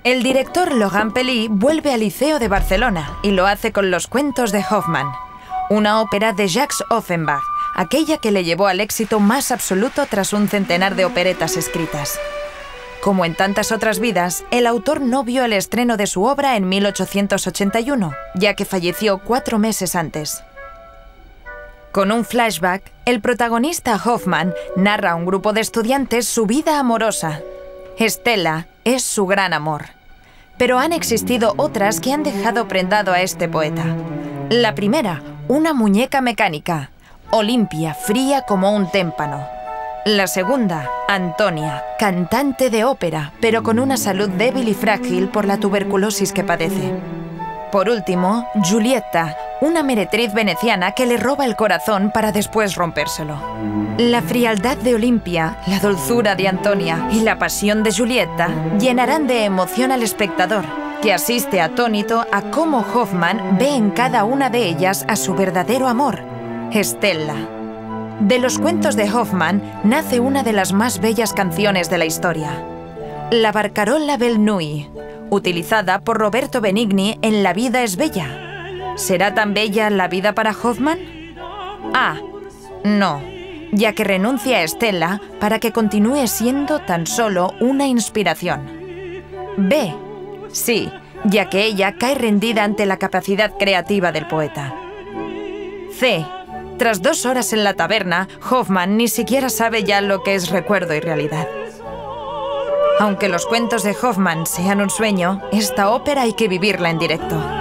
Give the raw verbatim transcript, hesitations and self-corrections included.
El director Logan Pelí vuelve al Liceo de Barcelona y lo hace con Los cuentos de Hoffmann, una ópera de Jacques Offenbach, aquella que le llevó al éxito más absoluto tras un centenar de operetas escritas. Como en tantas otras vidas, el autor no vio el estreno de su obra en mil ochocientos ochenta y uno, ya que falleció cuatro meses antes. Con un flashback, el protagonista Hoffmann narra a un grupo de estudiantes su vida amorosa. Stella es su gran amor. Pero han existido otras que han dejado prendado a este poeta. La primera, una muñeca mecánica, Olimpia, fría como un témpano. La segunda, Antonia, cantante de ópera, pero con una salud débil y frágil por la tuberculosis que padece. Por último, Giulietta, una meretriz veneciana que le roba el corazón para después rompérselo. La frialdad de Olimpia, la dulzura de Antonia y la pasión de Giulietta llenarán de emoción al espectador, que asiste atónito a cómo Hoffmann ve en cada una de ellas a su verdadero amor, Stella. De los cuentos de Hoffmann nace una de las más bellas canciones de la historia, la Barcarola Belle Nuit, utilizada por Roberto Benigni en La vida es bella. ¿Será tan bella la vida para Hoffmann? A. No, ya que renuncia a Stella para que continúe siendo tan solo una inspiración. B. Sí, ya que ella cae rendida ante la capacidad creativa del poeta. C. Tras dos horas en la taberna, Hoffmann ni siquiera sabe ya lo que es recuerdo y realidad. Aunque los cuentos de Hoffmann sean un sueño, esta ópera hay que vivirla en directo.